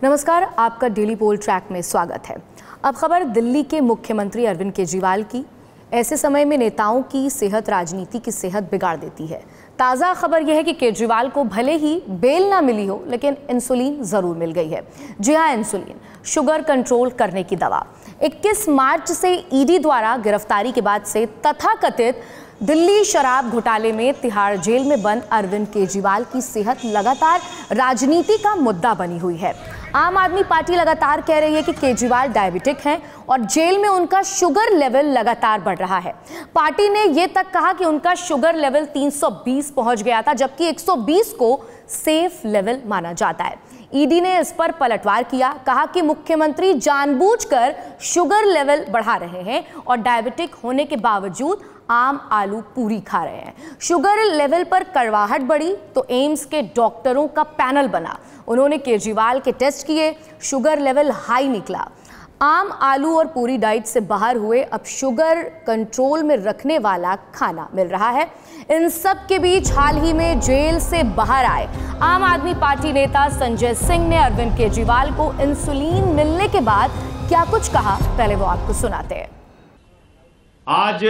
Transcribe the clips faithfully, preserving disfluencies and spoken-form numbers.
नमस्कार, आपका डेली पोल ट्रैक में स्वागत है। अब खबर दिल्ली के मुख्यमंत्री अरविंद केजरीवाल की। ऐसे समय में नेताओं की सेहत राजनीति की सेहत बिगाड़ देती है। ताज़ा खबर यह है कि केजरीवाल को भले ही बेल ना मिली हो, लेकिन इंसुलिन जरूर मिल गई है। जी हाँ, इंसुलिन, शुगर कंट्रोल करने की दवा। इक्कीस मार्च से ईडी द्वारा गिरफ्तारी के बाद से तथाकथित दिल्ली शराब घोटाले में तिहाड़ जेल में बंद अरविंद केजरीवाल की सेहत लगातार राजनीति का मुद्दा बनी हुई है। आम आदमी पार्टी लगातार कह रही है कि केजरीवाल डायबिटिक हैं और जेल में उनका शुगर लेवल लगातार बढ़ रहा है। पार्टी ने यह तक कहा कि उनका शुगर लेवल तीन सौ बीस पहुंच गया था, जबकि एक सौ बीस को सेफ लेवल माना जाता है। ईडी ने इस पर पलटवार किया, कहा कि मुख्यमंत्री जानबूझकर शुगर लेवल बढ़ा रहे हैं और डायबिटिक होने के बावजूद आम आलू पूरी खा रहे हैं। शुगर लेवल पर कड़वाहट बढ़ी तो एम्स के डॉक्टरों का पैनल बना। उन्होंने केजरीवाल के टेस्ट किए, शुगर लेवल हाई निकला। आम आलू और पूरी डाइट से बाहर हुए, अब शुगर कंट्रोल में रखने वाला खाना मिल रहा है। इन सब के बीच हाल ही में जेल से बाहर आए आम आदमी पार्टी नेता संजय सिंह ने अरविंद केजरीवाल को इंसुलिन मिलने के बाद क्या कुछ कहा, पहले वो आपको सुनाते हैं। आज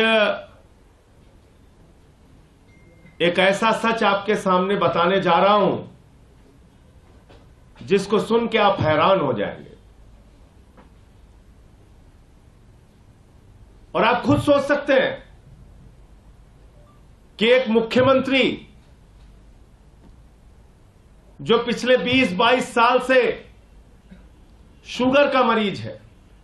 एक ऐसा सच आपके सामने बताने जा रहा हूं जिसको सुन के आप हैरान हो जाएंगे और आप खुद सोच सकते हैं कि एक मुख्यमंत्री जो पिछले बीस बाईस साल से शुगर का मरीज है,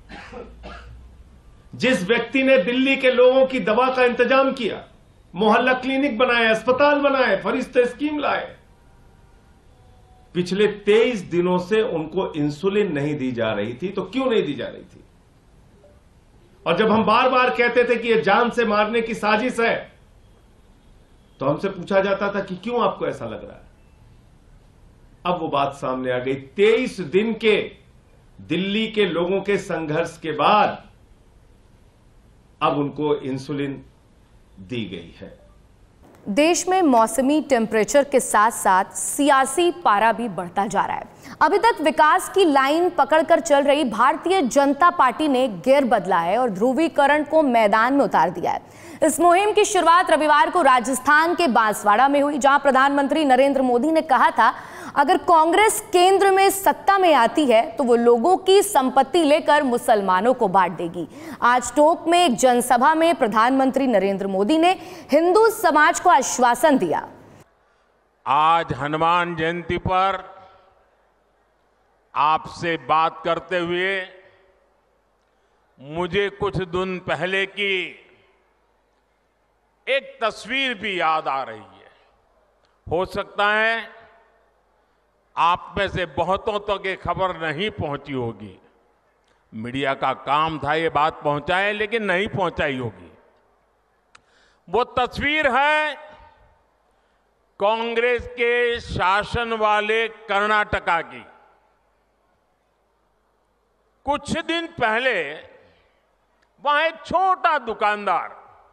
जिस व्यक्ति ने दिल्ली के लोगों की दवा का इंतजाम किया, मोहल्ला क्लिनिक बनाए, अस्पताल बनाए, फरिश्ते स्कीम लाए, पिछले तेईस दिनों से उनको इंसुलिन नहीं दी जा रही थी। तो क्यों नहीं दी जा रही थी? और जब हम बार बार कहते थे कि यह जान से मारने की साजिश है, तो हमसे पूछा जाता था कि क्यों आपको ऐसा लग रहा है? अब वो बात सामने आ गई। तेईस दिन के दिल्ली के लोगों के संघर्ष के बाद अब उनको इंसुलिन दी गई है। देश में मौसमी टेम्परेचर के साथ साथ सियासी पारा भी बढ़ता जा रहा है। अभी तक विकास की लाइन पकड़कर चल रही भारतीय जनता पार्टी ने गियर बदला है और ध्रुवीकरण को मैदान में उतार दिया है। इस मुहिम की शुरुआत रविवार को राजस्थान के बांसवाड़ा में हुई, जहां प्रधानमंत्री नरेंद्र मोदी ने कहा था, अगर कांग्रेस केंद्र में सत्ता में आती है तो वो लोगों की संपत्ति लेकर मुसलमानों को बांट देगी। आज टोंक में एक जनसभा में प्रधानमंत्री नरेंद्र मोदी ने हिंदू समाज को आश्वासन दिया। आज हनुमान जयंती पर आपसे बात करते हुए मुझे कुछ दिन पहले की एक तस्वीर भी याद आ रही है। हो सकता है आप में से बहुतों तक ये खबर नहीं पहुंची होगी। मीडिया का काम था ये बात पहुंचाए, लेकिन नहीं पहुंचाई होगी। वो तस्वीर है कांग्रेस के शासन वाले कर्नाटका की। कुछ दिन पहले वहां एक छोटा दुकानदार,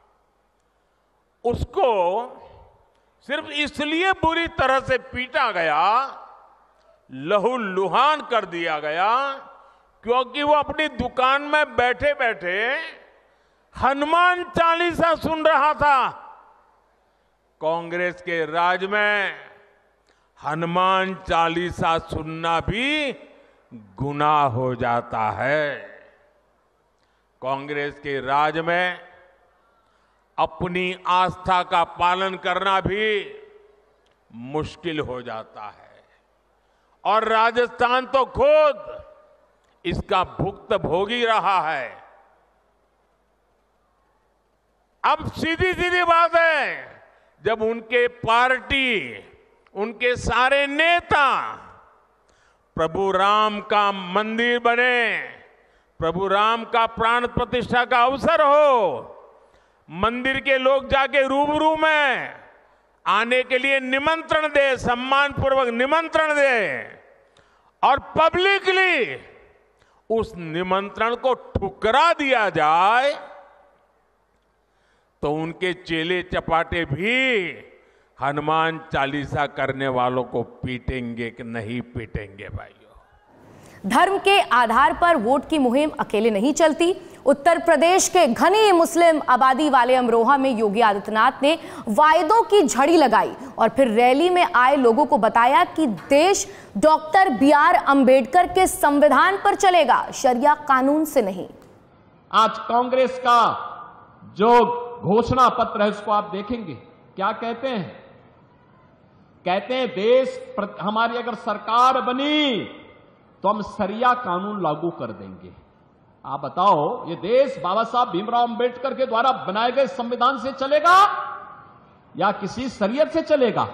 उसको सिर्फ इसलिए बुरी तरह से पीटा गया, लहूलुहान कर दिया गया, क्योंकि वो अपनी दुकान में बैठे बैठे हनुमान चालीसा सुन रहा था। कांग्रेस के राज में हनुमान चालीसा सुनना भी गुनाह हो जाता है। कांग्रेस के राज में अपनी आस्था का पालन करना भी मुश्किल हो जाता है और राजस्थान तो खुद इसका भुक्तभोगी रहा है। अब सीधी सीधी बात है, जब उनके पार्टी, उनके सारे नेता प्रभु राम का मंदिर बने, प्रभु राम का प्राण प्रतिष्ठा का अवसर हो, मंदिर के लोग जाके रूबरू में आने के लिए निमंत्रण दे, सम्मान पूर्वक निमंत्रण दे, और पब्लिकली उस निमंत्रण को ठुकरा दिया जाए, तो उनके चेले चपाटे भी हनुमान चालीसा करने वालों को पीटेंगे कि नहीं पीटेंगे भाइयों। धर्म के आधार पर वोट की मुहिम अकेले नहीं चलती। उत्तर प्रदेश के घनी मुस्लिम आबादी वाले अमरोहा में योगी आदित्यनाथ ने वायदों की झड़ी लगाई और फिर रैली में आए लोगों को बताया कि देश डॉक्टर बी आर अंबेडकर के संविधान पर चलेगा, शरिया कानून से नहीं। आज कांग्रेस का जो घोषणा पत्र है उसको आप देखेंगे, क्या कहते हैं? कहते हैं देश हमारी अगर सरकार बनी तो हम शरिया कानून लागू कर देंगे। आप बताओ, ये देश बाबा साहब भीमराव अंबेडकर के द्वारा बनाए गए संविधान से चलेगा या किसी शरीयत से चलेगा?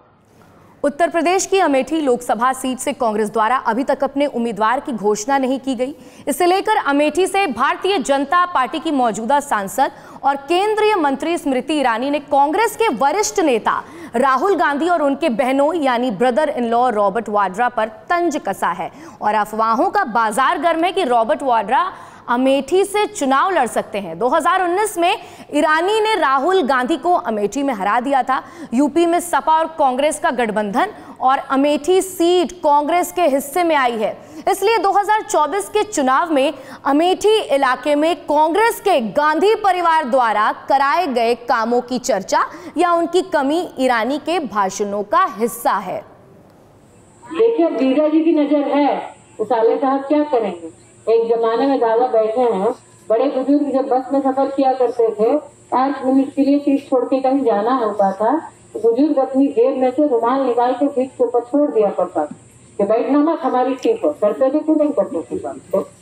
उत्तर प्रदेश की अमेठी लोकसभा सीट से कांग्रेस द्वारा अभी तक अपने उम्मीदवार की घोषणा नहीं की गई। इसे लेकर अमेठी से भारतीय जनता पार्टी की मौजूदा सांसद और केंद्रीय मंत्री स्मृति ईरानी ने कांग्रेस के वरिष्ठ नेता राहुल गांधी और उनके बहनों यानी brother in law Robert Vadra पर तंज कसा है और अफवाहों का बाजार गर्म है कि रॉबर्ट वाड्रा अमेठी से चुनाव लड़ सकते हैं। दो हज़ार उन्नीस में ईरानी ने राहुल गांधी को अमेठी में हरा दिया था। यूपी में सपा और कांग्रेस का गठबंधन और अमेठी सीट कांग्रेस के हिस्से में आई है, इसलिए दो हज़ार चौबीस के चुनाव में अमेठी इलाके में कांग्रेस के गांधी परिवार द्वारा कराए गए कामों की चर्चा या उनकी कमी ईरानी के भाषणों का हिस्सा है। देखिए, बीरा जी की नजर है तो साले साहब क्या करेंगे? एक जमाने में दादा बैठे हैं, बड़े बुजुर्ग जब बस में सफर किया करते थे, पांच मिनट के लिए सीट छोड़ के कहीं जाना होता था तो बुजुर्ग अपनी जेब में से रुमाल निकाल के सीट के ऊपर छोड़ दिया करता था कि बैठना मत, हमारी सीट हो। करते थे क्यों नहीं करते थे बात?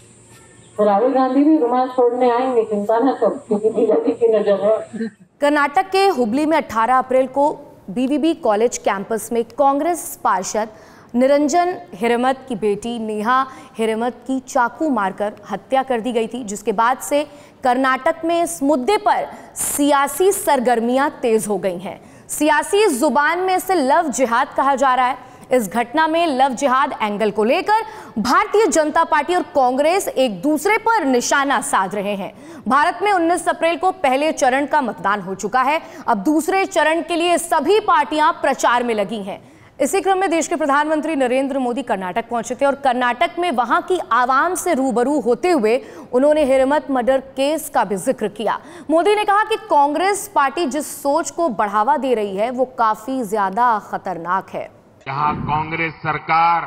तो राहुल गांधी भी रुमाल छोड़ने आएंगे, चिंता न करो, क्योंकि बीजेपी की नजर है। कर्नाटक के हुबली में अठारह अप्रैल को बीवीबी कॉलेज कैंपस में कांग्रेस पार्षद निरंजन हिरेमठ की बेटी नेहा हिरेमठ की चाकू मारकर हत्या कर दी गई थी, जिसके बाद से कर्नाटक में इस मुद्दे पर सियासी सरगर्मियां तेज हो गई हैं। सियासी जुबान में इसे लव जिहाद कहा जा रहा है। इस घटना में लव जिहाद एंगल को लेकर भारतीय जनता पार्टी और कांग्रेस एक दूसरे पर निशाना साध रहे हैं। भारत में उन्नीस अप्रैल को पहले चरण का मतदान हो चुका है। अब दूसरे चरण के लिए सभी पार्टियां प्रचार में लगी हैं। इसी क्रम में देश के प्रधानमंत्री नरेंद्र मोदी कर्नाटक पहुंचे थे और कर्नाटक में वहां की आवाम से रूबरू होते हुए उन्होंने हिरेमठ मर्डर केस का भी जिक्र किया। मोदी ने कहा कि कांग्रेस पार्टी जिस सोच को बढ़ावा दे रही है वो काफी ज्यादा खतरनाक है। यहाँ कांग्रेस सरकार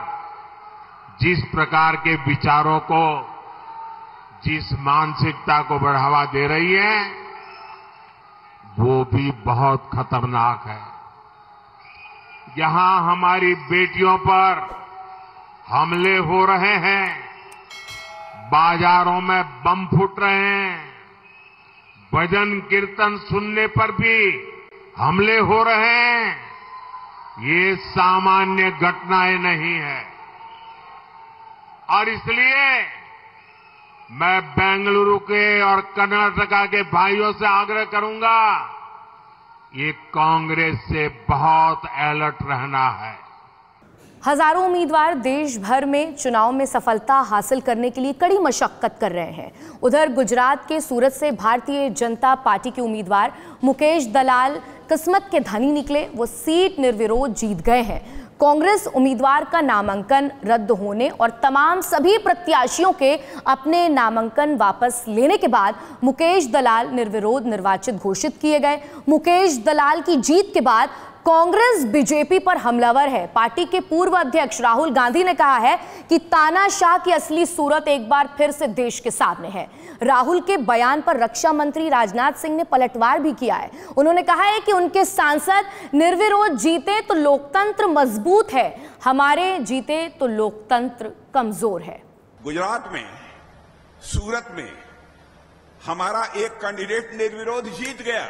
जिस प्रकार के विचारों को, जिस मानसिकता को बढ़ावा दे रही है वो भी बहुत खतरनाक है। यहाँ हमारी बेटियों पर हमले हो रहे हैं, बाजारों में बम फूट रहे हैं, भजन कीर्तन सुनने पर भी हमले हो रहे हैं। ये सामान्य घटनाएं नहीं है और इसलिए मैं बेंगलुरु के और कर्नाटका के भाइयों से आग्रह करूंगा, ये कांग्रेस से बहुत अलर्ट रहना है। हजारों उम्मीदवार देश भर में चुनाव में सफलता हासिल करने के लिए कड़ी मशक्कत कर रहे हैं। उधर गुजरात के सूरत से भारतीय जनता पार्टी के उम्मीदवार मुकेश दलाल किस्मत के धनी निकले, वो सीट निर्विरोध जीत गए हैं। कांग्रेस उम्मीदवार का नामांकन रद्द होने और तमाम सभी प्रत्याशियों के अपने नामांकन वापस लेने के बाद मुकेश दलाल निर्विरोध निर्वाचित घोषित किए गए। मुकेश दलाल की जीत के बाद कांग्रेस बीजेपी पर हमलावर है। पार्टी के पूर्व अध्यक्ष राहुल गांधी ने कहा है कि तानाशाह की असली सूरत एक बार फिर से देश के सामने है। राहुल के बयान पर रक्षा मंत्री राजनाथ सिंह ने पलटवार भी किया है। उन्होंने कहा है कि उनके सांसद निर्विरोध जीते तो लोकतंत्र मजबूत है, हमारे जीते तो लोकतंत्र कमजोर है। गुजरात में, सूरत में हमारा एक कैंडिडेट निर्विरोध जीत गया।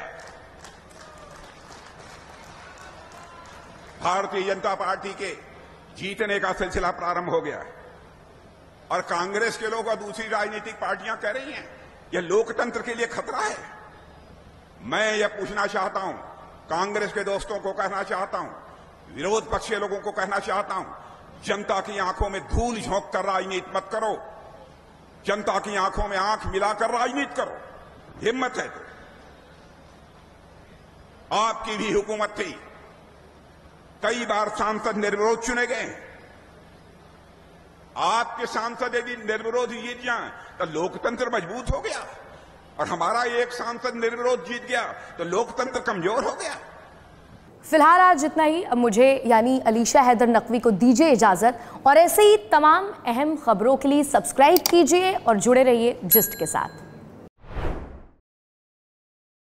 भारतीय जनता पार्टी के जीतने का सिलसिला प्रारंभ हो गया और कांग्रेस के लोग और दूसरी राजनीतिक पार्टियां कह रही हैं यह लोकतंत्र के लिए खतरा है। मैं यह पूछना चाहता हूं, कांग्रेस के दोस्तों को कहना चाहता हूं, विरोध पक्ष के लोगों को कहना चाहता हूं, जनता की आंखों में धूल झोंक कर राजनीति मत करो, जनता की आंखों में आंख मिलाकर राजनीति करो। हिम्मत है तो आपकी भी हुकूमत थी, कई बार सांसद निर्विरोध चुने गए, आपके सांसद यदि निर्विरोध जीत जाएं तो लोकतंत्र मजबूत हो गया, और हमारा एक सांसद निर्विरोध जीत गया तो लोकतंत्र कमजोर हो गया। फिलहाल आज जितना ही। अब मुझे यानी अलीशा हैदर नकवी को दीजिए इजाजत, और ऐसे ही तमाम अहम खबरों के लिए सब्सक्राइब कीजिए और जुड़े रहिए जिस्ट के साथ।